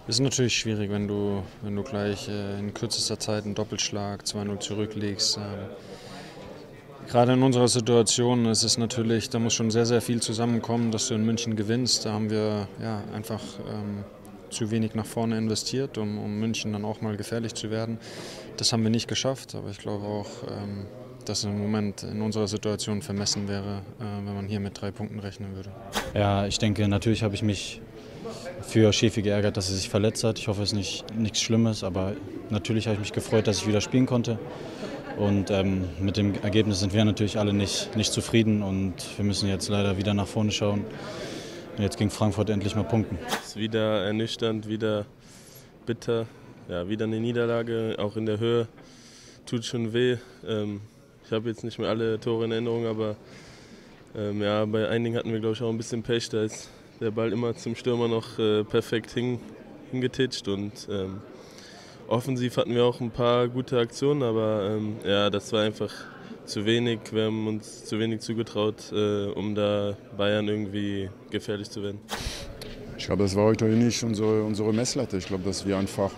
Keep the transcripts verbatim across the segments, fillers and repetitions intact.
Es ist natürlich schwierig, wenn du, wenn du gleich äh, in kürzester Zeit einen Doppelschlag zwei null zurücklegst. Ähm, gerade in unserer Situation ist es natürlich, da muss schon sehr, sehr viel zusammenkommen, dass du in München gewinnst. Da haben wir ja, einfach ähm, zu wenig nach vorne investiert, um, um München dann auch mal gefährlich zu werden. Das haben wir nicht geschafft, aber ich glaube auch, ähm, dass es im Moment in unserer Situation vermessen wäre, äh, wenn man hier mit drei Punkten rechnen würde. Ja, ich denke, natürlich habe ich mich für Schäfi geärgert, dass er sich verletzt hat. Ich hoffe, es ist nicht, nichts Schlimmes, aber natürlich habe ich mich gefreut, dass ich wieder spielen konnte. Und ähm, mit dem Ergebnis sind wir natürlich alle nicht, nicht zufrieden und wir müssen jetzt leider wieder nach vorne schauen und jetzt gegen Frankfurt endlich mal punkten. Es ist wieder ernüchternd, wieder bitter, ja, wieder eine Niederlage, auch in der Höhe. Tut schon weh. Ähm, ich habe jetzt nicht mehr alle Tore in Erinnerung, aber ähm, ja, bei einigen hatten wir, glaube ich, auch ein bisschen Pech. Da ist der Ball immer zum Stürmer noch äh, perfekt hin, hingetitscht und ähm, offensiv hatten wir auch ein paar gute Aktionen, aber ähm, ja, das war einfach zu wenig. Wir haben uns zu wenig zugetraut, äh, um da Bayern irgendwie gefährlich zu werden. Ich glaube, das war heute nicht unsere, unsere Messlatte. Ich glaube, dass wir einfach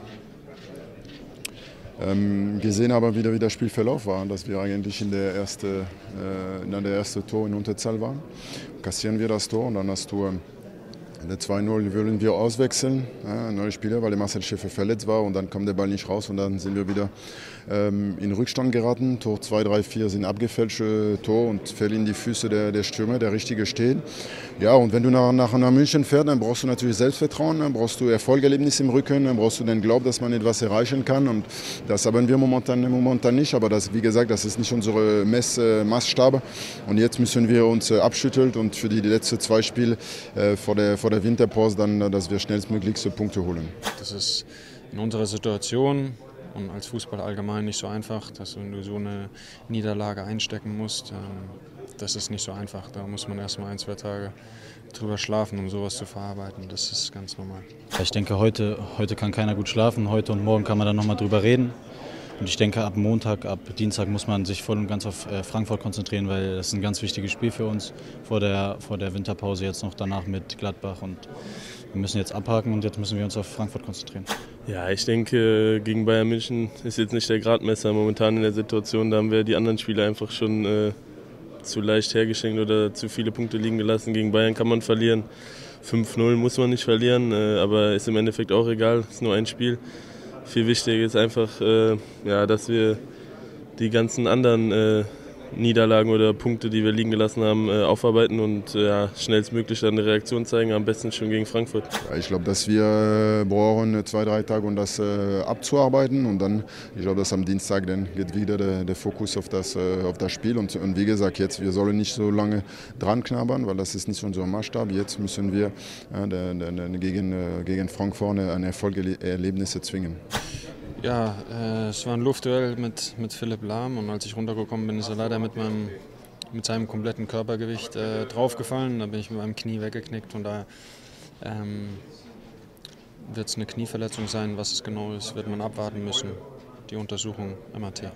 ähm, gesehen haben, wie der, wie der Spielverlauf war. Dass wir eigentlich in der ersten äh, in der erste Tor in Unterzahl waren. Kassieren wir das Tor und dann hast du ähm, der zwei null wollen wir auswechseln, ja, neue Spieler, weil der Marcel Schäfer verletzt war und dann kam der Ball nicht raus und dann sind wir wieder ähm, in Rückstand geraten. Tor zwei, drei, vier sind abgefälschte Tor und fällt in die Füße der, der Stürmer, der richtige steht. Ja, und wenn du nach, nach, nach München fährst, dann brauchst du natürlich Selbstvertrauen, dann brauchst du Erfolgserlebnis im Rücken, dann brauchst du den Glauben, dass man etwas erreichen kann und das haben wir momentan, momentan nicht, aber das, wie gesagt, das ist nicht unsere Mess, äh, Maßstab und jetzt müssen wir uns äh, abschütteln und für die letzten zwei Spiele äh, vor der, vor der Winterpause dann, dass wir schnellstmöglichste Punkte holen. Das ist in unserer Situation und als Fußball allgemein nicht so einfach, dass du so eine Niederlage einstecken musst. Das ist nicht so einfach. Da muss man erst mal ein, zwei Tage drüber schlafen, um sowas zu verarbeiten. Das ist ganz normal. Ich denke, heute, heute kann keiner gut schlafen. Heute und morgen kann man dann nochmal drüber reden. Und ich denke, ab Montag, ab Dienstag muss man sich voll und ganz auf Frankfurt konzentrieren, weil das ist ein ganz wichtiges Spiel für uns vor der, vor der Winterpause, jetzt noch danach mit Gladbach. Und wir müssen jetzt abhaken und jetzt müssen wir uns auf Frankfurt konzentrieren. Ja, ich denke, gegen Bayern München ist jetzt nicht der Gradmesser momentan in der Situation. Da haben wir die anderen Spiele einfach schon äh, zu leicht hergeschenkt oder zu viele Punkte liegen gelassen. Gegen Bayern kann man verlieren. fünf null muss man nicht verlieren, äh, aber ist im Endeffekt auch egal. Es ist nur ein Spiel. Viel wichtiger ist einfach, äh, ja, dass wir die ganzen anderen äh, Niederlagen oder Punkte, die wir liegen gelassen haben, äh, aufarbeiten und äh, ja, schnellstmöglich dann eine Reaktion zeigen, am besten schon gegen Frankfurt. Ja, ich glaube, dass wir brauchen zwei, drei Tage, um das äh, abzuarbeiten und dann, ich glaube, dass am Dienstag dann geht wieder der, der Fokus auf das, äh, auf das Spiel und, und wie gesagt, jetzt, wir sollen nicht so lange dran knabbern, weil das ist nicht unser Maßstab. Jetzt müssen wir äh, der, der, der, gegen, äh, gegen Frankfurt ein Erfolgserlebnis zwingen. Ja, äh, es war ein Luftduell mit, mit Philipp Lahm und als ich runtergekommen bin, ist er leider mit, meinem, mit seinem kompletten Körpergewicht äh, draufgefallen. Da bin ich mit meinem Knie weggeknickt und da ähm, wird es eine Knieverletzung sein. Was es genau ist, wird man abwarten müssen. Die Untersuchung M R T.